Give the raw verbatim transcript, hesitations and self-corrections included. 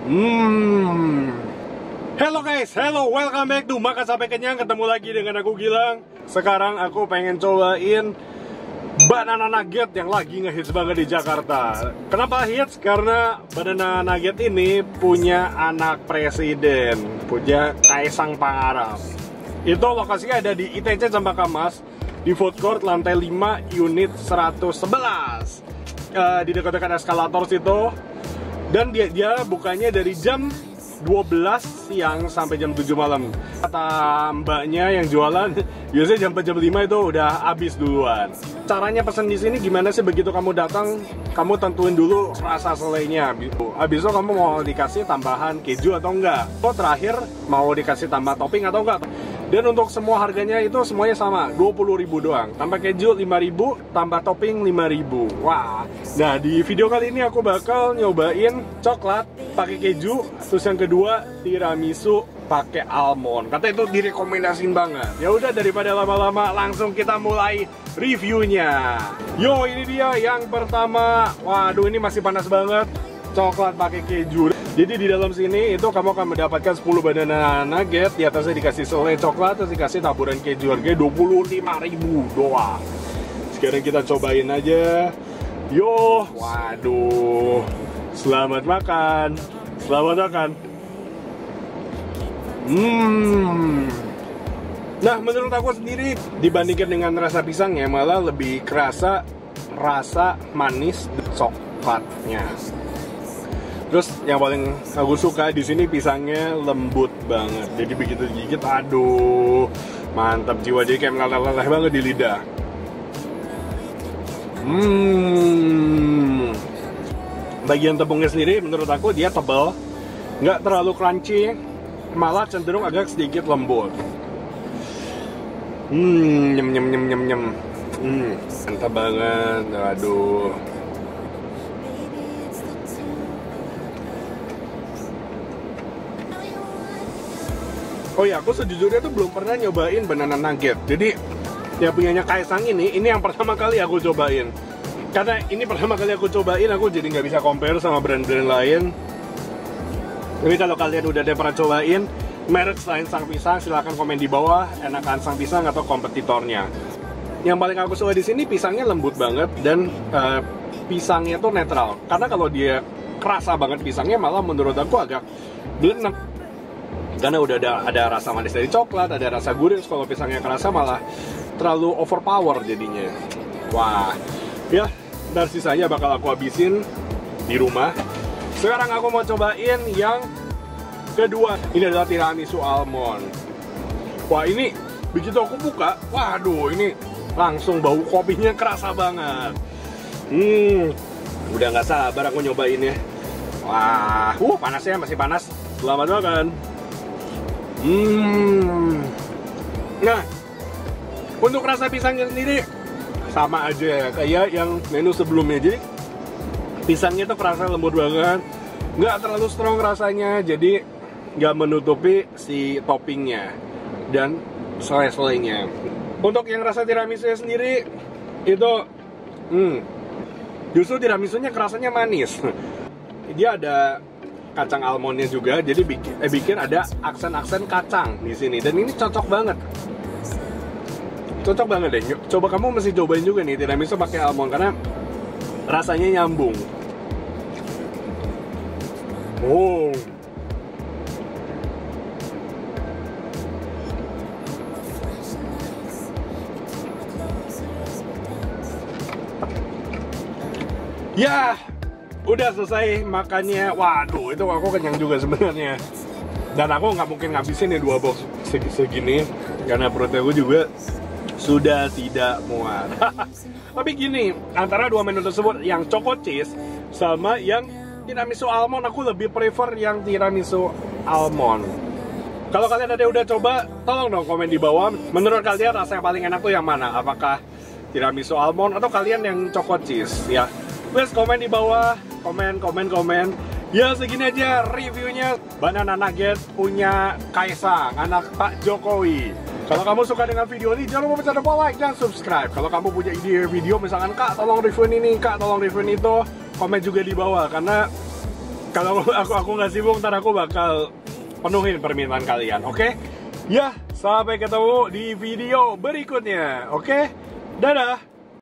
Hmm. Hello guys, hello, welcome back to Makan Sampai Kenyang. Ketemu lagi dengan aku Gilang. Sekarang aku pengen cobain banana nugget yang lagi ngehits banget di Jakarta. Kenapa hits? Karena banana nugget ini punya anak presiden, punya Kaisang Pangarap. Itu lokasinya ada di I T C Cempaka Mas, di food court lantai lima unit seratus sebelas, uh, di dekat-dekat eskalator situ. Dan dia, dia bukanya dari jam dua belas siang sampai jam tujuh malam. Kata mbaknya yang jualan, biasanya jam empat jam lima itu udah habis duluan. Caranya pesan di sini gimana sih? Begitu kamu datang, kamu tentuin dulu rasa selainya. Habis itu kamu mau dikasih tambahan keju atau enggak. Oh, terakhir mau dikasih tambah topping atau enggak. Dan untuk semua harganya itu semuanya sama, dua puluh ribu doang. Tambah keju lima ribu, tambah topping lima ribu. Wah. Nah, di video kali ini aku bakal nyobain coklat pakai keju, terus yang kedua tiramisu pakai almond. Kata itu direkomendasiin banget. Ya udah, daripada lama-lama langsung kita mulai reviewnya. Yo, ini dia yang pertama. Waduh, ini masih panas banget. Coklat pakai keju. Jadi di dalam sini itu kamu akan mendapatkan sepuluh banana nugget. Di atasnya dikasih selai coklat, terus dikasih taburan keju. Harganya dua puluh lima ribu doang. Sekarang kita cobain aja. Yo, waduh. Selamat makan. Selamat makan. Hmm. Nah, menurut aku sendiri dibandingkan dengan rasa pisangnya malah lebih kerasa rasa manis coklatnya. Terus yang paling aku suka di sini pisangnya lembut banget. Jadi begitu digigit, aduh, mantap jiwa. Jadi kayak meleleh-leleh banget di lidah. Hmm. Bagian tepungnya sendiri menurut aku dia tebal, nggak terlalu crunchy, malah cenderung agak sedikit lembut. Hmm, nyem nyem nyem nyem nyem. Hmm, mantap banget. Aduh. Oh ya, aku sejujurnya tuh belum pernah nyobain banana nugget. Jadi yang punyanya Kaisang ini, ini yang pertama kali aku cobain. Karena ini pertama kali aku cobain, aku jadi nggak bisa compare sama brand-brand lain. Tapi kalau kalian udah ada pernah cobain merek selain Sang Pisang, silahkan komen di bawah enakan Sang Pisang atau kompetitornya. Yang paling aku suka di sini pisangnya lembut banget dan uh, pisangnya tuh netral. Karena kalau dia kerasa banget pisangnya, malah menurut aku agak blenek. Karena udah ada, ada rasa manis dari coklat, ada rasa gurih. Kalau pisangnya kerasa malah terlalu overpower jadinya. Wah, ya, dan sisanya bakal aku habisin di rumah. Sekarang aku mau cobain yang kedua. Ini adalah tiramisu almond. Wah, ini begitu aku buka, waduh, ini langsung bau kopinya kerasa banget. Hmm, udah nggak sabar aku nyobainnya. Wah, uh, panasnya masih panas. Selamat makan. Hmm. Nah, untuk rasa pisangnya sendiri sama aja kayak yang menu sebelumnya. Jadi pisangnya tuh kerasa lembut banget, nggak terlalu strong rasanya, jadi nggak menutupi si toppingnya dan selai-selainya. Untuk yang rasa tiramisu sendiri itu, hmm, justru tiramisunya kerasanya manis. Dia ada kacang almondnya juga, jadi bikin, eh, bikin ada aksen-aksen kacang di sini, dan ini cocok banget, cocok banget deh. Coba kamu mesti cobain juga nih tiramisu pakai almond karena rasanya nyambung. Oh, ya. Udah selesai makannya. Waduh, itu aku kenyang juga sebenarnya. Dan aku nggak mungkin ngabisin ya dua box segini, karena perut aku juga sudah tidak muat. Tapi gini, antara dua menu tersebut, yang choco cheese sama yang tiramisu almond, aku lebih prefer yang tiramisu almond. Kalau kalian ada udah coba, tolong dong komen di bawah. Menurut kalian rasa yang paling enak tuh yang mana? Apakah tiramisu almond atau kalian yang choco cheese? Ya, please komen di bawah. Komen, komen, komen. Ya, segini aja reviewnya banana nugget punya Kaisang, anak Pak Jokowi. Kalau kamu suka dengan video ini, jangan lupa pencet tombol like dan subscribe. Kalau kamu punya ide video, misalkan Kak tolong reviewin ini, Kak tolong reviewin itu, komen juga di bawah. Karena Kalau aku aku nggak sibuk, ntar aku bakal penuhin permintaan kalian, oke? Okay? Ya, sampai ketemu di video berikutnya, oke? Okay? Dadah!